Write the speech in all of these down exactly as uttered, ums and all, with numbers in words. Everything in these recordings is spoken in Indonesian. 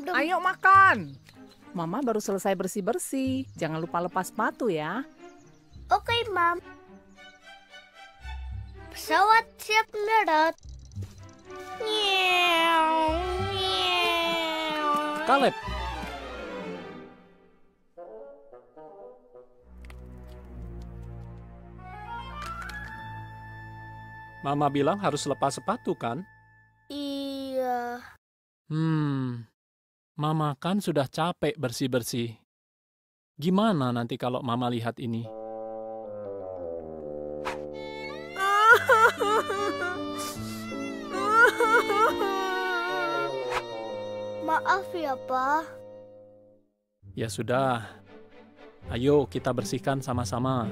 dum. Ayo makan. Mama baru selesai bersih-bersih. Jangan lupa lepas sepatu ya. Oke, Mam. Pesawat siap mendarat. Nyew, nyew. Caleb, Mama bilang harus lepas sepatu kan? Iya. Hmm, Mama kan sudah capek bersih-bersih. Gimana nanti kalau Mama lihat ini? Maaf ya, Pa. Ya sudah, ayo kita bersihkan sama-sama.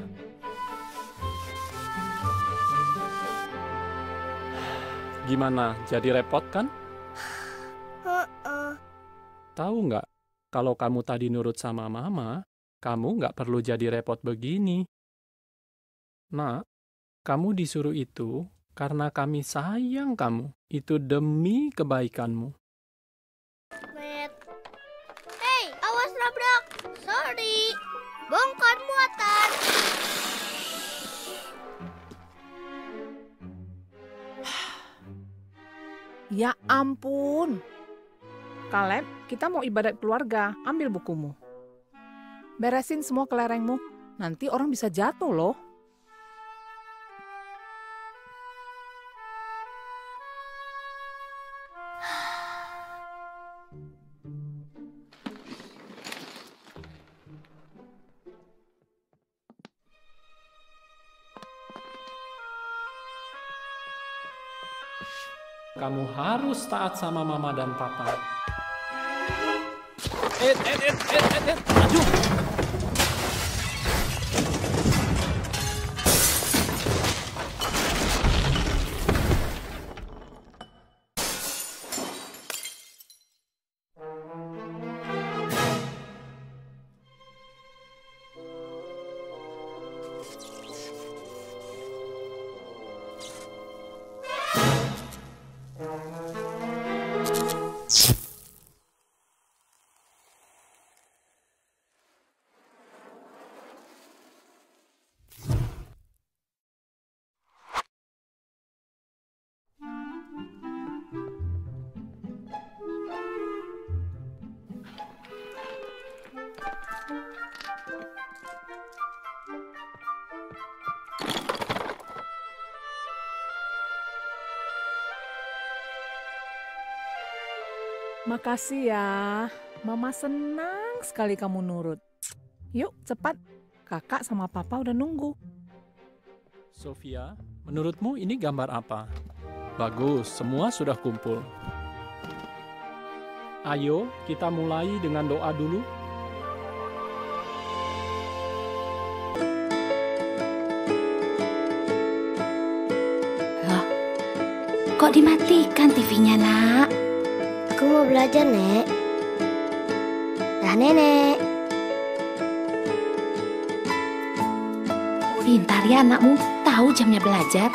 Gimana, jadi repot kan? Uh-uh. Tahu nggak, kalau kamu tadi nurut sama Mama, kamu nggak perlu jadi repot begini. Nak, kamu disuruh itu karena kami sayang kamu. Itu demi kebaikanmu. Met. Hei, awas nabrak. Sorry. Bongkar muatan. Ya ampun. Caleb, kita mau ibadat keluarga. Ambil bukumu. Beresin semua kelerengmu. Nanti orang bisa jatuh loh. Kamu harus taat sama Mama dan Papa. Eh, eh, eh, eh, eh, eh, maju! Makasih ya. Mama senang sekali kamu nurut. Yuk, cepat. Kakak sama Papa udah nunggu. Sofia, menurutmu ini gambar apa? Bagus, semua sudah kumpul. Ayo, kita mulai dengan doa dulu. Loh, kok dimatikan T V-nya, Nak? Aku mau belajar, Nek. Dah, Nenek. Pintar ya anakmu, tahu jamnya belajar.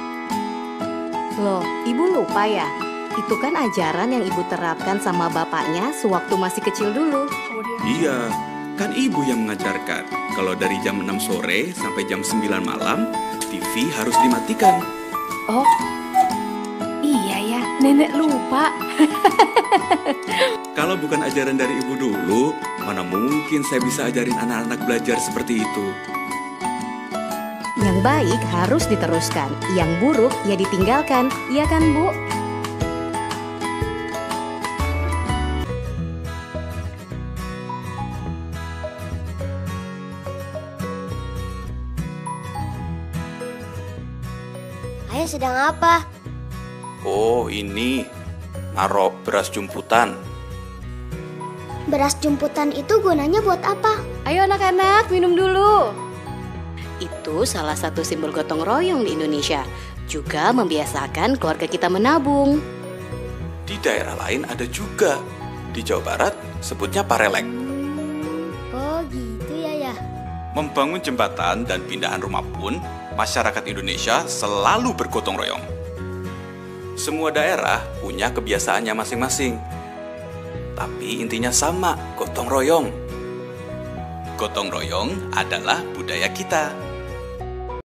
Loh, Ibu lupa ya? Itu kan ajaran yang Ibu terapkan sama bapaknya sewaktu masih kecil dulu. Iya, kan Ibu yang mengajarkan. Kalau dari jam enam sore sampai jam sembilan malam, T V harus dimatikan. Oh, iya ya, Nenek lupa. Kalau bukan ajaran dari Ibu dulu, mana mungkin saya bisa ajarin anak-anak belajar seperti itu. Yang baik harus diteruskan, yang buruk ya ditinggalkan. Iya kan, Bu? Ayah sedang apa? Oh, ini naruh beras jumputan. Beras jumputan itu gunanya buat apa? Ayo anak-anak, minum dulu. Itu salah satu simbol gotong royong di Indonesia. Juga membiasakan keluarga kita menabung. Di daerah lain ada juga. Di Jawa Barat sebutnya parelek. Oh gitu ya ya. Membangun jembatan dan pindahan rumah pun, masyarakat Indonesia selalu bergotong royong. Semua daerah punya kebiasaannya masing-masing. tapi intinya sama, gotong royong. Gotong royong adalah budaya kita.